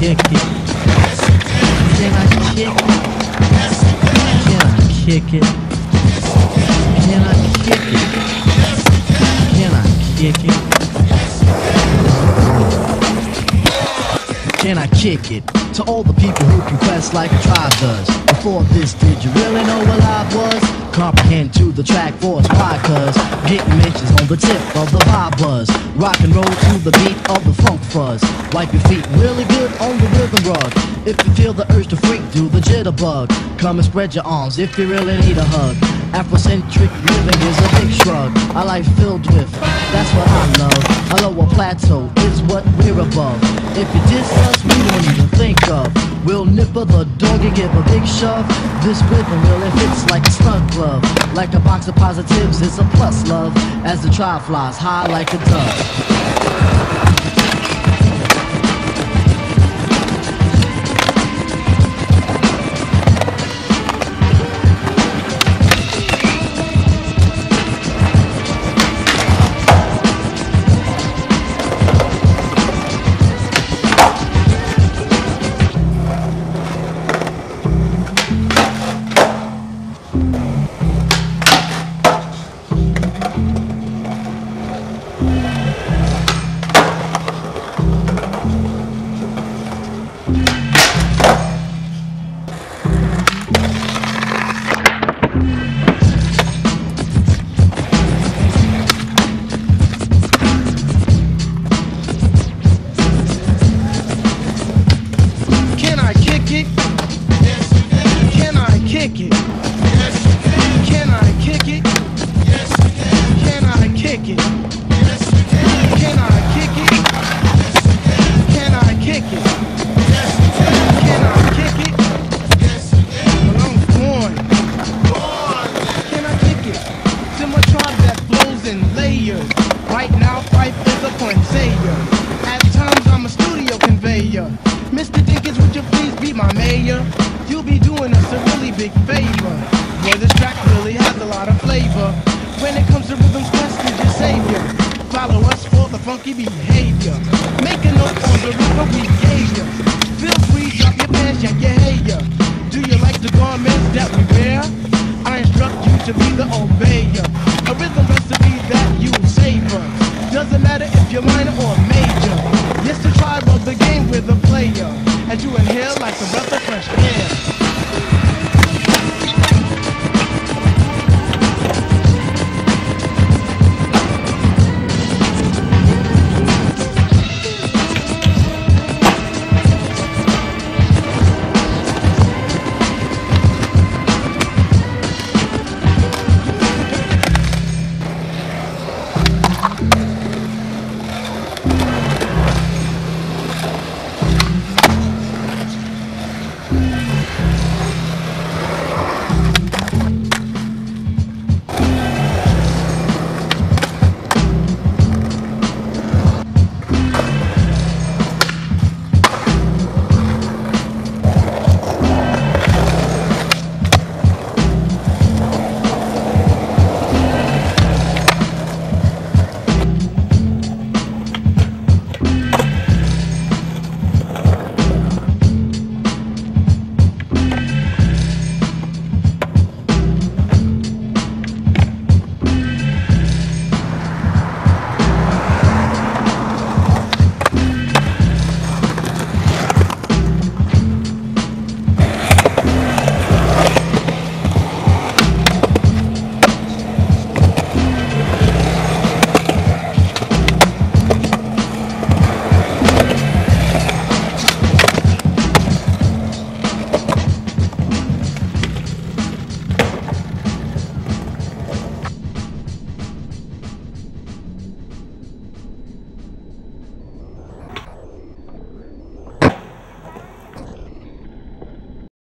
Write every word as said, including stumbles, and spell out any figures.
kick it? Can I kick it? Can I kick it? Can I kick it? Can I kick it? Can I kick it? To all the people who can quest like a tribe does. Before this, did you really know what live was? Comprehend to the track force, why? Cause getting mentions on the tip of the vibe buzz. Rock and roll to the beat of the funk fuzz. Wipe your feet really good on the rhythm rug. If you feel the urge to freak, do the jitterbug. Come and spread your arms if you really need a hug. Afrocentric living is a big shrug. A life filled with, that's what I love. A lower plateau is what we're above. If you diss us, we won't even think of. We'll nipper the dog and give a big shove. This rhythm really fits like a snug glove. Like a box of positives, it's a plus love. As the tribe flies high like a dove. Kick it? Yes, you can. Can I kick it? Yes, you can. Can I kick it? Yes, you can. Can I kick it? Yes, you can. Can I kick it? Yes, you can. Can I kick it? Yes, you can. Well, I'm born. Born. Can I kick it? To my tribe that flows in layers. Right now, Fife is a point sayer. At times, I'm a studio conveyor. Mister Dinkins, would you please be my mayor? You'll be doing us a really big favor. Boy, this track really has a lot of flavor. When it comes to rhythms, Quest is your savior. Follow us for the funky behavior. Make a note on the rhythm we gave ya. Feel free, drop your pants, yank your hair. Do you like the garments that we wear? I instruct you to be the obeyer. A rhythm recipe that you savor. Doesn't matter if you're minor or major.